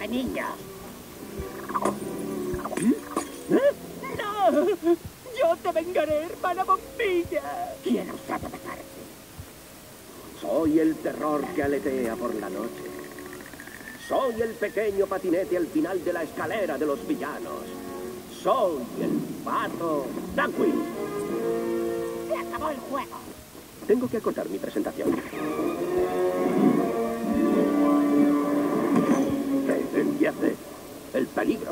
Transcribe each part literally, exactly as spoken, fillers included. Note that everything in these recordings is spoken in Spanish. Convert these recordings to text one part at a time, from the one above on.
de niños. ¡No! ¡Yo te vengaré, hermana bombilla! ¿Quién osado atacarte? Soy el terror que aletea por la noche. Soy el pequeño patinete al final de la escalera de los villanos. Soy el pato Duckweed. Se acabó el juego. Tengo que acortar mi presentación. Que empiece el peligro.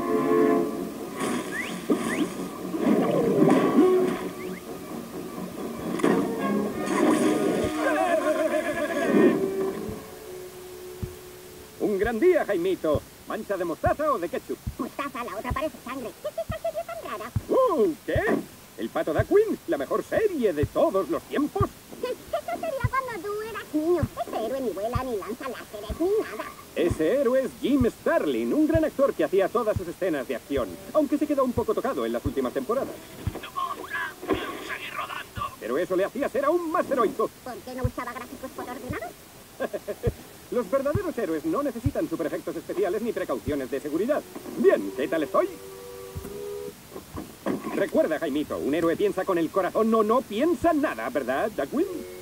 Un gran día, Jaimito. ¿Mancha de mostaza o de ketchup? Mostaza, la otra parece sangre. ¿Qué es esta serie tan rara? ¡Uh! ¿Qué? ¿El Pato Duckweed? ¿La mejor serie de todos los tiempos? Eso sería cuando tú eras niño. Ese héroe ni vuela, ni lanza láseres, ni nada. Ese héroe es Jim Starlin, un gran actor que hacía todas sus escenas de acción, aunque se quedó un poco tocado en las últimas temporadas. ¡Seguir rodando! Pero eso le hacía ser aún más heroico. ¿Por qué no usaba gráficos por ordenador? Los verdaderos héroes no necesitan superefectos especiales ni precauciones de seguridad. Bien, ¿qué tal estoy? Recuerda, Jaimito, un héroe piensa con el corazón, no, no piensa nada, ¿verdad, Duckweed?